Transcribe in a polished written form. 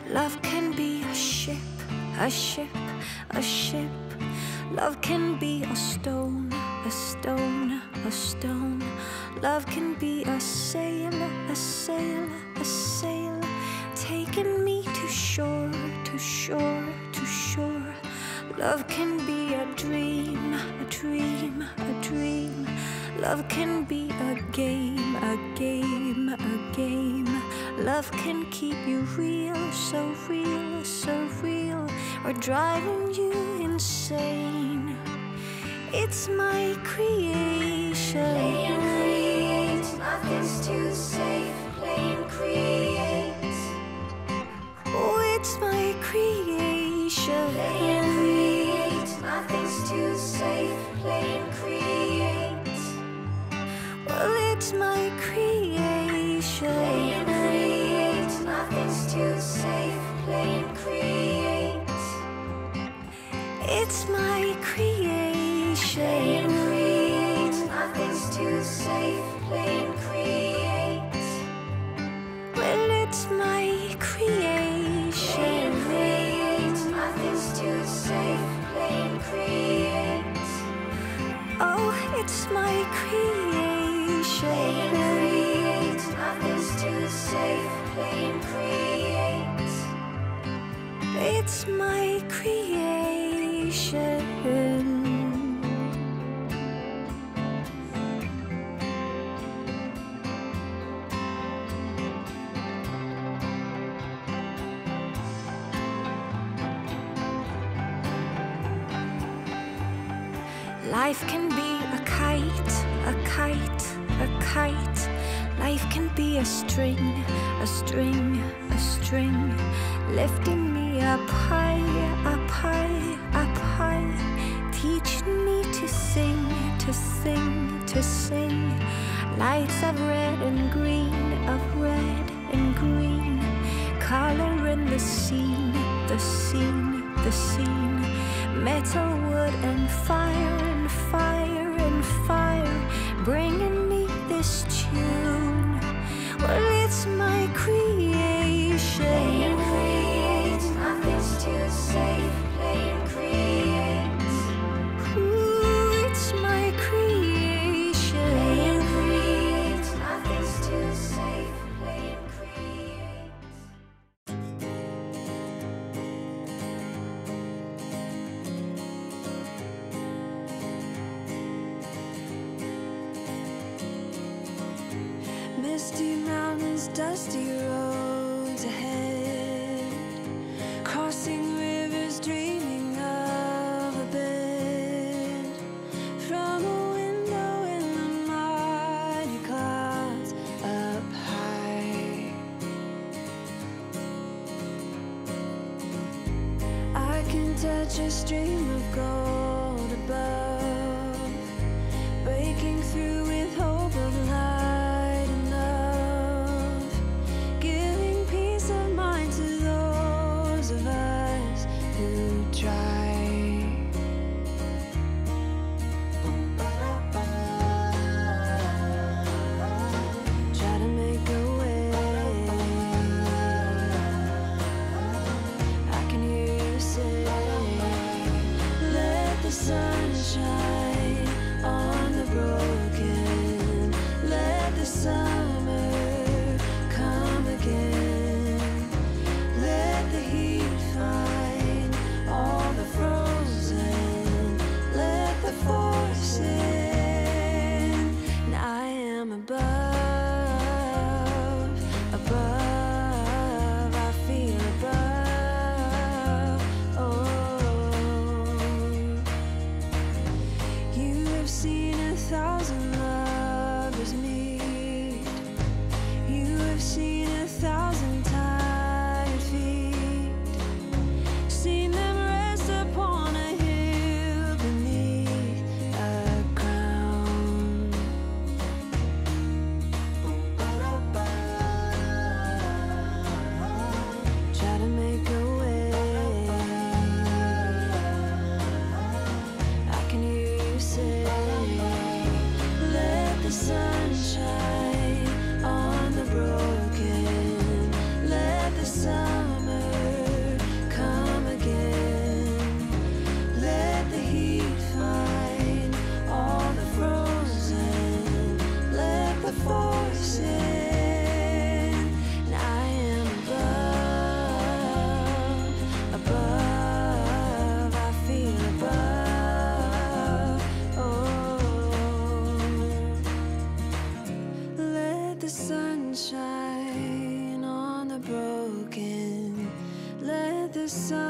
Love can be a ship, a ship, a ship. Love can be a stone, a stone, a stone. Love can be a sail, a sail, a sail, taking me to shore, to shore, to shore. Love can be a dream, a dream, a dream. Love can be a game, a game, a game. Love can keep you real, so real, so real, or driving you insane. It's my creation. Play and create, nothing's too safe. Play and create. Oh, it's my creation. Play and create, nothing's too safe. Play and create. Well, it's my creation. Play and create, nothing's too safe. Play and create. It's my creation. Play and create, nothing's too safe. Play and create. Well, it's my creation. Play and create, nothing's too safe. Play and create. Oh, it's my creation. Play and create, nothing's too safe. Play and create. It's my creation. Life can be a kite, a kite, a kite. Life can be a string, a string, a string, lifting me up high, up high, up high, teaching me to sing, to sing, to sing. Lights of red and green, of red and green, coloring the scene, the scene, the scene. Metal, wood, and fire, and fire, and fire, bringing me this tune. Well, it's my creation. Play and create, nothing's too safe. Play and create. Ooh, it's my creation. Play and create, nothing's too safe. Play and create. Misty mountains, dusty roads ahead, crossing rivers, dreaming of a bed, from a window in the mighty clouds up high. I can touch a stream of gold above, breaking through with hope of light. the sunshine on the broken. Let the sun